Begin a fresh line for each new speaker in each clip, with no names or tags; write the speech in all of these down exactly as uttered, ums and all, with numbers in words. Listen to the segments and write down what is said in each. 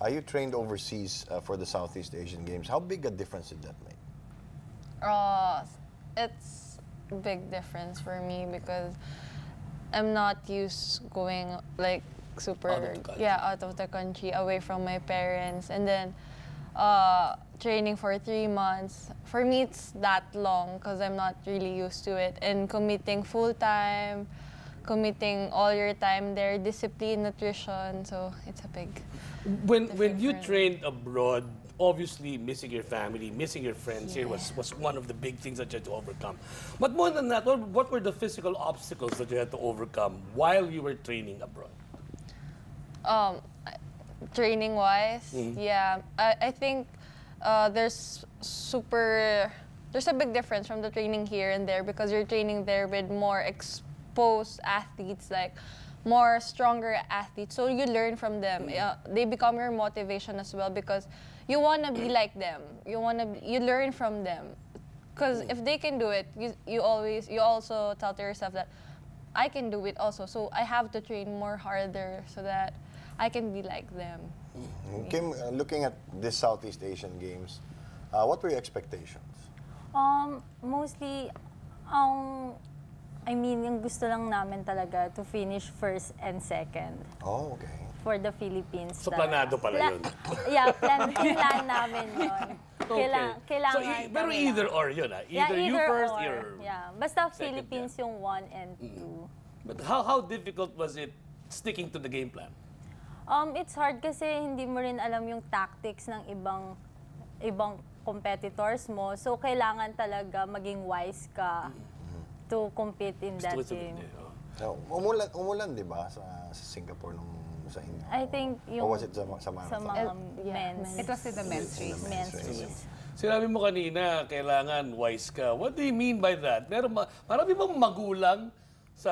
Uh, you trained overseas uh, for the Southeast Asian Games. How big a difference did that make?
Uh, it's a big difference for me because I'm not used going like super
Out of the country.
yeah out of the country, away from my parents, and then uh, training for three months. For me, it's that long because I'm not really used to it, and committing full time, committing all your time there, discipline, nutrition. So it's a big.
When when you
difference.
trained abroad, obviously missing your family, missing your friends here was, was one of the big things that you had to overcome. But more than that, what, what were the physical obstacles that you had to overcome while you were training abroad?
Um, training wise,
Mm-hmm.
yeah, I, I think uh, there's super, there's a big difference from the training here and there because you're training there with more exposed athletes, like more stronger athletes. So you learn from them. Uh, they become your motivation as well because you want to be like them. You want to, you learn from them. Because if they can do it, you, you always, you also tell to yourself that I can do it also. So I have to train more harder so that I can be like them.
Mm. Kim, uh, looking at this Southeast Asian Games, uh, what were your expectations?
Um, mostly, um, I mean, yung gusto lang namin talaga to finish first and second
Oh, okay.
for the Philippines.
So,
talaga.
planado pala
Pla-
yun.
Yeah, plan, plan namin yun. Kailang, kailangan
So, i- pero
kami
either
lang.
or yun, ah.
Yeah,
Either, you first,
or.
you're...
Yeah, basta
second,
Philippines yung one and two.
But how, how difficult was it sticking to the game plan?
Um, it's hard kasi hindi mo rin alam yung tactics ng ibang ibang competitors mo. So, kailangan talaga maging wise ka to compete in that
Gusto ko
game.
sabihin, oh.
So, umulan, umulan di ba, sa, sa Singapore nung sa India?
I think yung
Or was it sa, sa
sa
marathon?
mga
Eh, yeah,
men's,
It was in the men's race.
men's
race.
race.
Sinabi mo kanina, kailangan wise ka. What do you mean by that? Meron ma marami bang magulang sa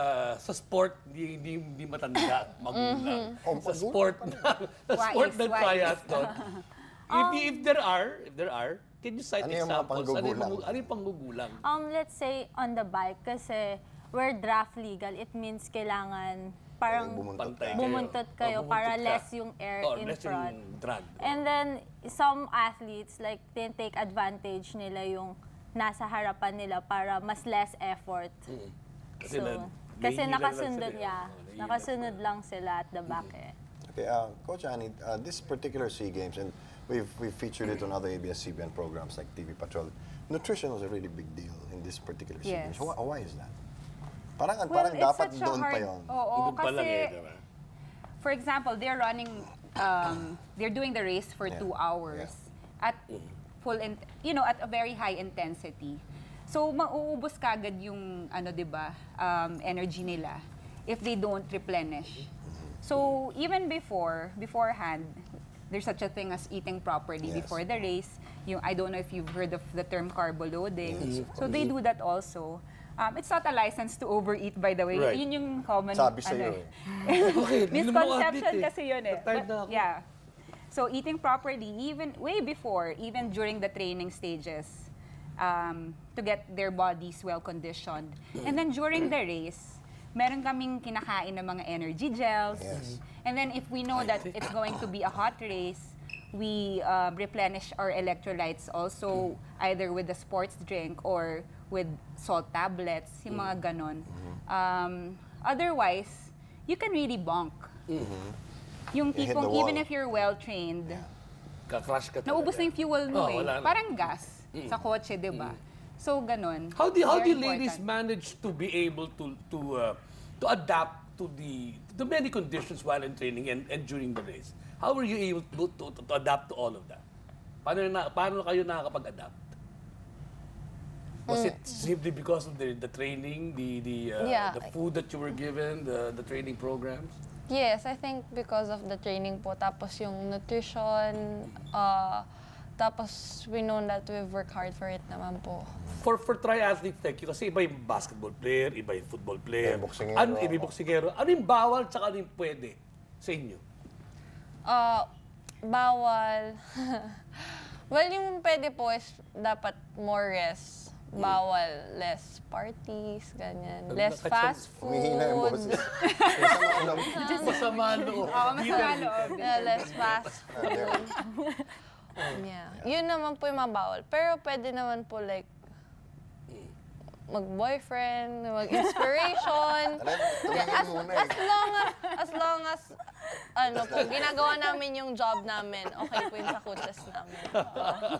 sa sport, hindi, hindi, hindi matanda, magulang.
Oh,
Sa
magulang
sport na, sa sport
Wise,
na
wise.
triathlon. if, if there are, if there are, can you cite
Ano yung mga
examples? Ano yung,
panggugulang?
mga- ano yung panggugulang?
Um, let's say on the bike kasi we're draft legal. It means kailangan parang
Bumuntot
Pantay
ka.
bumuntot kayo
Oh, bumuntot
para
ka.
less yung air
Oh,
in
less
front.
yung drag.
And then, some athletes, like, they take advantage nila yung nasa harapan nila para mas less effort.
Kasi,
So,
na,
kasi
nahihilan lang
nakasunod,
sila,
yeah.
oh, nahihilan
Nakasunod
sila.
lang sila at the back eh.
Okay, uh, Coach Annie, uh, this particular SEA Games, and we've, we've featured it on other A B S C B N programs like T V Patrol, nutrition was a really big deal in this particular SEA
Yes.
Games. Why, why is that? Parang,
Well,
parang
it's
dapat
such a
doon pa
hard-
yun.
Oo,
Doon pa lang
kasi,
eh, diba?
for example, they're running, um, they're doing the race for
Yeah.
two hours at full, in, you know, at a very high intensity. So, mauubos kagad yung, ano, di ba, um, energy nila if they don't replenish. So, even before, beforehand, there's such a thing as eating properly
Yes.
before the race. Yung, I don't know if you've heard of the term carbo loading.
Yes, of
So, they do that also. Um, it's not a license to overeat, by the way.
Right.
Yun yung common,
Sabi
ano
sa'yo
eh.
Okay,
Misconception
lumabas
kasi yun eh.
Tired
But,
na ako.
yeah. So eating properly, even way before, even during the training stages, um, to get their bodies well conditioned. And then during the race, meron kaming kinakain ng mga energy gels.
Yes.
And then if we know that it's going to be a hot race, we uh, replenish our electrolytes also either with the sports drink or with salt tablets, yung mga ganon. Um, otherwise, you can really bonk. Yung
You hit
tipong,
the
even
wall.
if you're well-trained,
Ka-crash ka talaga.
naubos na yung fuel mo
Oh,
eh.
wala na.
Parang gas sa kotse, di ba? So, ganon.
How do how do
Very
ladies
important.
manage to be able to to uh, to adapt to the to many conditions while in training and, and during the race? How were you able to, to, to, to adapt to all of that? Paano na paano kayo nakakapag-adapt? Was it simply because of the the training, the the uh,
Yeah.
the food that you were given, the the training programs?
Yes, I think because of the training po, tapos yung nutrition, uh, tapos we know that we've worked hard for it naman po.
For for triathletes like you, kasi iba yung basketball player, iba yung football player.
Iba yung boksingero.
Ano, iba yung boksingero. Ano yung bawal tsaka ano yung pwede sa inyo?
Uh, bawal. Well, yung pwede po is dapat more rest. bawal less parties, ganyan.
Ang
Less
nakatsan-
fast
Humihina yung
food.
boses. Masama ang loob.
Masama loob.
Oo, masama loob.
Yeah, less fast food. Yeah. Yun naman po yung mabawal. Pero pwede naman po like mag-boyfriend, mag-inspiration.
Alam,
Yeah,
tumingin
as,
muna
as
eh.
long as, as long as, ano po, ginagawa namin yung job namin, okay po yun sa coaches namin.